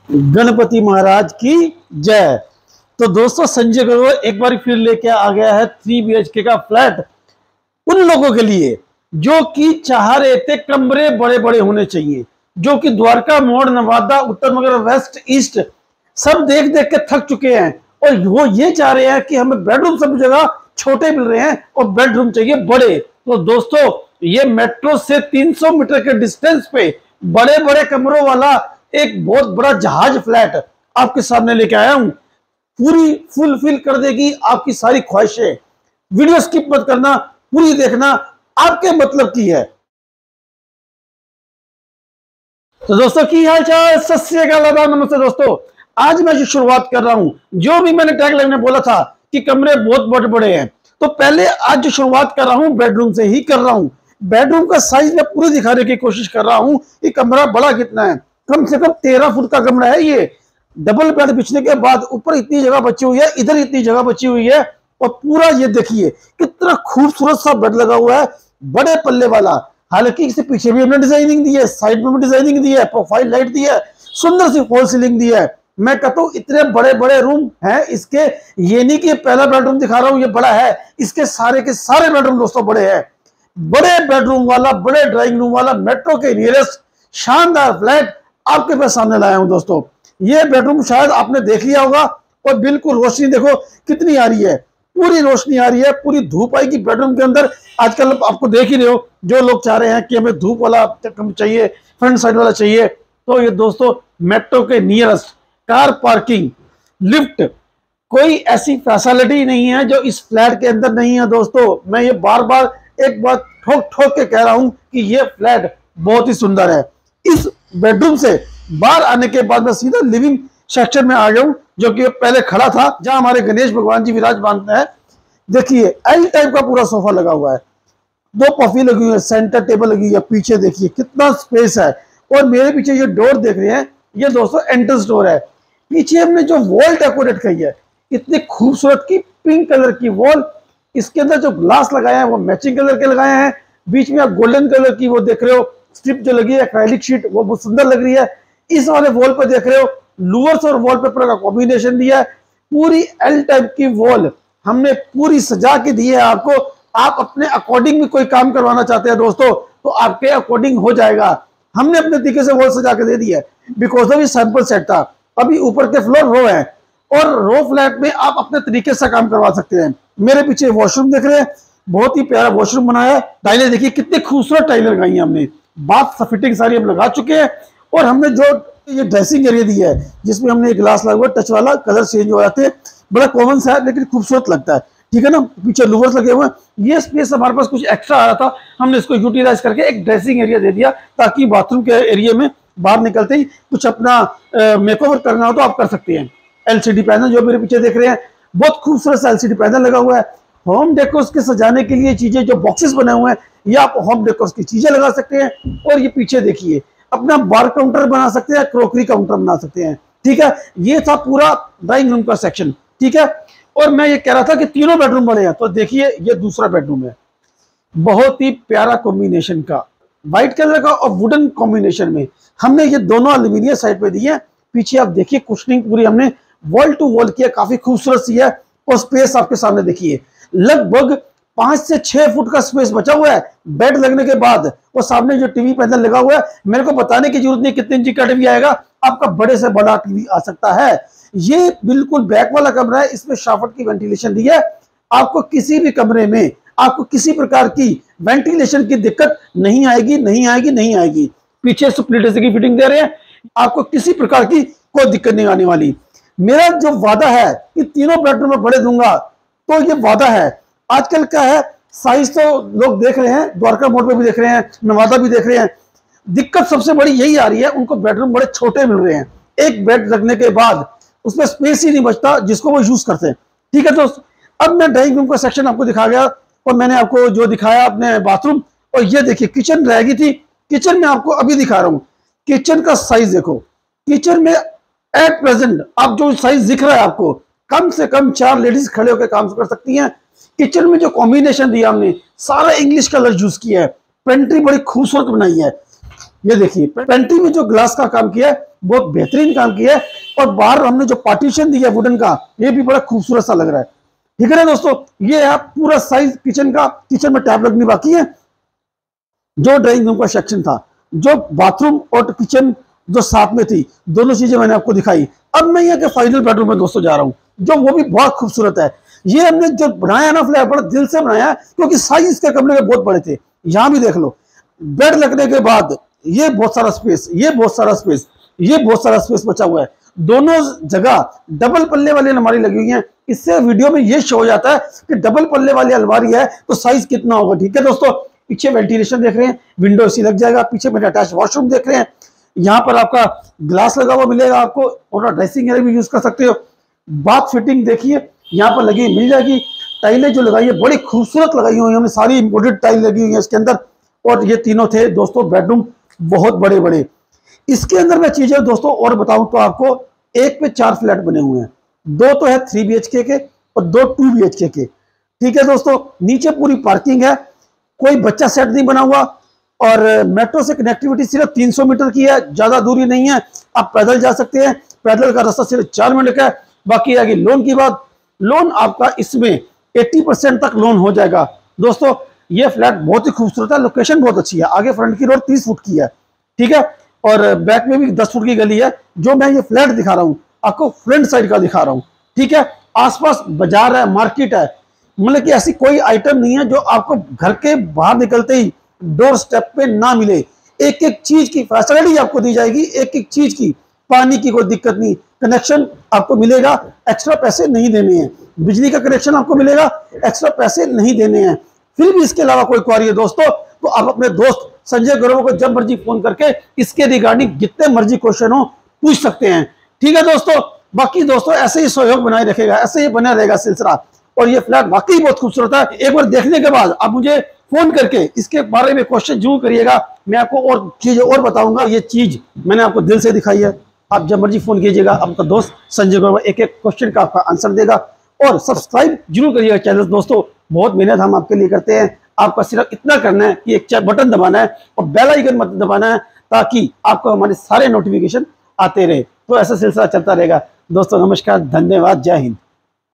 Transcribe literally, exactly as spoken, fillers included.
गणपति महाराज की जय। तो दोस्तों, संजय ग्रोवर एक बार फिर लेके आ गया है थ्री बी एच के का फ्लैट उन लोगों के लिए जो कि चाह रहे थे कमरे बड़े बड़े होने चाहिए, जो कि द्वारका, मोड़, नवादा, उत्तर नगर, वेस्ट, ईस्ट सब देख देख के थक चुके हैं और वो ये चाह रहे हैं कि हमें बेडरूम सब जगह छोटे मिल रहे हैं और बेडरूम चाहिए बड़े। तो दोस्तों, ये मेट्रो से तीन सौ मीटर के डिस्टेंस पे बड़े बड़े कमरों वाला एक बहुत बड़ा जहाज फ्लैट आपके सामने लेके आया हूं। पूरी फुलफिल कर देगी आपकी सारी ख्वाहिशें। वीडियो स्किप मत करना, पूरी देखना, आपके मतलब की है। तो दोस्तों, की हाल चाल, सत श्री अकाल, नमस्ते दोस्तों। आज मैं जो शुरुआत कर रहा हूं, जो भी मैंने टैगलाइन में बोला था कि कमरे बहुत बड़े बड़े हैं, तो पहले आज जो शुरुआत कर रहा हूं बेडरूम से ही कर रहा हूं। बेडरूम का साइज मैं पूरी दिखाने की कोशिश कर रहा हूं कि कमरा बड़ा कितना है। कम से कम तेरह फुट का कमरा है ये। डबल बेड बिछने के बाद ऊपर इतनी जगह बची हुई है, इधर इतनी जगह बची हुई है और पूरा ये देखिए कितना खूबसूरत सा बेड लगा हुआ है, बड़े पल्ले वाला। हालांकि इससे पीछे भी हमने डिजाइनिंग दी है, साइड में भी डिजाइनिंग दी है, प्रोफाइल लाइट दी है, सुंदर सी फॉल सीलिंग दी है। मैं कहता हूं इतने बड़े बड़े रूम हैं इसके। ये नहीं कि पहला बेडरूम दिखा रहा हूं ये बड़ा है, इसके सारे के सारे बेडरूम दोस्तों बड़े हैं। बड़े बेडरूम वाला, बड़े ड्राइंग रूम वाला, मेट्रो के नियरेस्ट शानदार फ्लैट आपके पास सामने लाया हूं दोस्तों। ये बेडरूम शायद आपने देख लिया होगा और बिल्कुल रोशनी देखो कितनी आ रही है, पूरी रोशनी आ रही है, पूरी धूप आएगी बेडरूम के अंदर। आजकल आपको देख ही रहे हो, जो लोग चाह रहे हैं कि हमें धूप वाला चाहिए, फ्रंट साइड वाला चाहिए, तो ये दोस्तों मेट्रो के नियरेस्ट कार पार्किंग, लिफ्ट, कोई ऐसी फैसिलिटी नहीं है जो इस फ्लैट के अंदर नहीं है दोस्तों। मैं ये बार बार एक बात ठोक ठोक के कह रहा हूं कि ये फ्लैट बहुत ही सुंदर है। इस बेडरूम से बाहर आने के बाद मैं सीधा लिविंग सेक्शन में आ गया हूं, जो कि पहले खड़ा था जहां हमारे गणेश भगवान जी विराजमान है। देखिए एल टाइप का पूरा सोफा लगा हुआ है, दो पफी लगी हुई है, सेंटर टेबल लगी हुई है, पीछे देखिए कितना स्पेस है। और मेरे पीछे ये डोर देख रहे हैं, ये दोस्तों एंट्रेंस डोर है। पीछे हमने जो वॉल डेकोरेट की है, इतनी खूबसूरत की पिंक कलर की वॉल, इसके अंदर जो ग्लास लगाए हैं वो मैचिंग कलर के लगाए हैं। बीच में आप गोल्डन कलर की वो देख रहे हो स्ट्रिप जो लगी है, एक्रेलिक शीट, वो बहुत सुंदर लग रही है। इस वाले वॉल पर देख रहे हो लूवर्स और वॉलपेपर का कॉम्बिनेशन दिया है। पूरी एल टाइप की वॉल हमने पूरी सजा के दी है आपको। आप अपने अकॉर्डिंग भी कोई काम करवाना चाहते हैं दोस्तों तो आपके अकॉर्डिंग हो जाएगा। हमने अपने तरीके से वॉल सजा के दे दी है, बिकॉज ऑफ सैंपल सेट था। अभी ऊपर के फ्लोर रो है और रो फ्लैट में आप अपने तरीके से काम करवा सकते हैं। मेरे पीछे वॉशरूम देख रहे हैं, बहुत ही प्यारा वॉशरूम बनाया है। टाइलें देखिए कितनी खूबसूरत टाइलें लगाई हैं हमने, बाथ फिटिंग सारी हम लगा चुके हैं। और हमने जो ये ड्रेसिंग एरिया दिया है जिसमें हमने एक ग्लास लगा हुआ, टच वाला, कलर चेंज हो जाते हैं, बड़ा कॉमन सा है लेकिन खूबसूरत लगता है, ठीक है ना। पीछे लूवर्स लगे हुए हैं। ये स्पेस हमारे पास कुछ एक्स्ट्रा आ रहा था, हमने इसको यूटिलाइज करके एक ड्रेसिंग एरिया दे दिया ताकि बाथरूम के एरिया में बाहर निकलते ही कुछ अपना मेकओवर करना हो तो आप कर सकते हैं। एलसीडी पैनल जो मेरे पीछे देख रहे हैं, बहुत खूबसूरत सा एलसीडी पैनल लगा हुआ है। होम डेकोर्स के सजाने के लिए चीजें जो बॉक्सेस बने हुए हैं, ये आप होम डेकोर्स की चीजें लगा सकते हैं। और ये पीछे देखिए अपना बार काउंटर बना सकते हैं, क्रोकरी काउंटर बना सकते हैं, ठीक है। ये था पूरा ड्राइंग रूम का सेक्शन, ठीक है। और मैं ये कह रहा था कि तीनों बेडरूम बड़े हैं, तो देखिए ये दूसरा बेडरूम है, बहुत ही प्यारा कॉम्बिनेशन का, व्हाइट कलर का और वुडन कॉम्बिनेशन में हमने ये दोनों एल्यूमिनियम साइड पे दिए हैं। पीछे आप देखिए कुशनिंग पूरी हमने वॉल टू वॉल किया, काफी खूबसूरत सी है। और स्पेस आपके सामने देखिए, लगभग पांच से छह फुट का स्पेस बचा हुआ है बेड लगने के बाद। और सामने जो टीवी पैनल लगा हुआ है, मेरे को बताने की जरूरत नहीं कितने इंची का टीवी आएगा, आपका बड़े से बड़ा टीवी आ सकता है। ये बिल्कुल बैक वाला कमरा है, इसमें शाफ्ट की वेंटिलेशन दी है। आपको किसी भी कमरे में आपको किसी प्रकार की वेंटिलेशन की दिक्कत नहीं आएगी, नहीं आएगी, नहीं आएगी। पीछे स्प्लिट एसी की फिटिंग दे रहे हैं, आपको किसी प्रकार की कोई दिक्कत नहीं आने वाली। मेरा जो वादा है कि तीनों बेडरूम में बड़े दूंगा, तो ये वादा है। आजकल क्या है, साइज तो लोग देख रहे हैं, द्वारका मोड़ पे भी देख रहे हैं, नवादा भी देख रहे हैं। दिक्कत सबसे बड़ी यही आ रही है, उनको बेडरूम बड़े छोटे मिल रहे हैं। एक बेड रखने के बाद उसमें स्पेस ही नहीं बचता जिसको वो यूज करते हैं, ठीक है दोस्त। अब मैं ड्राइंग रूम का सेक्शन आपको दिखा गया और मैंने आपको जो दिखाया अपने बाथरूम, और ये देखिए किचन रह गई थी। किचन में आपको अभी दिखा रहा हूं, किचन का साइज देखो। किचन में एट प्रेजेंट आप जो साइज दिख रहा है आपको, कम से कम चार लेडीज खड़े होकर काम कर सकती हैं। किचन में जो कॉम्बिनेशन दिया हमने, सारा इंग्लिश कलर यूज किया है। पेंट्री बड़ी खूबसूरत बनाई है। ये देखिए पेंट्री में जो ग्लास का काम किया है बहुत बेहतरीन काम किया है, और बाहर हमने जो पार्टीशन दिया है वुडन का, ये भी बड़ा खूबसूरत सा लग रहा है। ठीक है ना दोस्तों, ये है पूरा साइज किचन का। किचन में टैप लगनी बाकी है। जो ड्राइंग रूम का सेक्शन था, जो बाथरूम और किचन जो साथ में थी, दोनों चीजें मैंने आपको दिखाई। अब मैं यहाँ के फाइनल बेडरूम में दोस्तों जा रहा हूँ, जो वो भी बहुत खूबसूरत है। ये हमने जो बनाया ना फ्लैट बड़ा दिल से बनाया है, क्योंकि साइज इसके कमरे में बहुत बड़े थे। यहाँ भी देख लो, बेड लगने के बाद ये बहुत सारा स्पेस, ये बहुत सारा स्पेस, ये बहुत सारा स्पेस बचा हुआ है। दोनों जगह डबल पल्ले वाली अलमारी लगी हुई है। इससे वीडियो में ये शो हो जाता है कि डबल पल्ले वाली अलमारी है तो साइज कितना होगा। ठीक है दोस्तों, पीछे वेंटिलेशन देख रहे हैं, विंडो एसी लग जाएगा। पीछे मेरे अटैच वॉशरूम देख रहे हैं, यहाँ पर आपका ग्लास लगा हुआ मिलेगा आपको, और ड्रेसिंग एरिया भी यूज कर सकते हो। बाथ फिटिंग देखिए यहाँ पर लगी मिल जाएगी। टाइलें जो लगाई है बड़ी खूबसूरत लगाई हुई है, सारी इंपोर्टेड टाइल लगी हुई है इसके अंदर। और ये तीनों थे दोस्तों बेडरूम बहुत बड़े बड़े। इसके अंदर मैं चीजें दोस्तों और बताऊं तो आपको एक पे चार फ्लैट बने हुए हैं। दो तो है थ्री बी एच के के और दो टू बी एच के के। ठीक है दोस्तों, नीचे पूरी पार्किंग है, कोई बच्चा सेट नहीं बना हुआ, और मेट्रो से कनेक्टिविटी सिर्फ तीन सौ मीटर की है, ज्यादा दूरी नहीं है। आप पैदल जा सकते हैं, पैदल का रास्ता सिर्फ चार मिनट का है। बाकी आगे लोन की बात, लोन आपका इसमें अस्सी परसेंट तक लोन हो जाएगा। दोस्तों ये फ्लैट बहुत ही खूबसूरत है, लोकेशन बहुत अच्छी है। आगे फ्रंट की रोड तीस फुट की है, ठीक है, और बैक में भी दस फुट की गली है। जो मैं ये फ्लैट दिखा रहा हूँ आपको फ्रंट साइड का दिखा रहा हूँ। ठीक है, आसपास बाजार है, मार्केट है, मतलब कि ऐसी कोई आइटम नहीं है जो आपको घर के बाहर निकलते ही डोर स्टेप पे ना मिले। एक एक चीज की फैसिलिटी आपको दी जाएगी, एक एक चीज की। पानी की कोई दिक्कत नहीं, कनेक्शन आपको मिलेगा, एक्स्ट्रा पैसे नहीं देने हैं। बिजली का कनेक्शन आपको मिलेगा, एक्स्ट्रा पैसे नहीं देने हैं। फिर भी इसके अलावा कोई क्वारी है दोस्तों तो आप अपने दोस्त संजय ग्रोवर को जब मर्जी फोन करके इसके रिगार्डिंग जितने मर्जी क्वेश्चन हो पूछ सकते हैं। ठीक है दोस्तों, बाकी दोस्तों ऐसे ही सहयोग बनाए रखेगा, ऐसे ही बना रहेगा सिलसिला। और ये फ्लैट वाकई बहुत खूबसूरत है। एक बार देखने के बाद आप मुझे फोन करके इसके बारे में क्वेश्चन जरूर करिएगा, मैं आपको और चीजें और बताऊंगा। ये चीज मैंने आपको दिल से दिखाई है, आप जब मर्जी फोन कीजिएगा, आपका दोस्त संजय ग्रोवर एक एक क्वेश्चन का आपका आंसर देगा। और सब्सक्राइब जरूर करिएगा चैनल दोस्तों, बहुत मेहनत हम आपके लिए करते हैं। आपका सिर्फ इतना करना है कि एक बटन दबाना है और बेल आइकन मत दबाना है, ताकि आपको हमारे सारे नोटिफिकेशन आते रहे। तो ऐसा सिलसिला चलता रहेगा दोस्तों। नमस्कार, धन्यवाद, जय हिंद।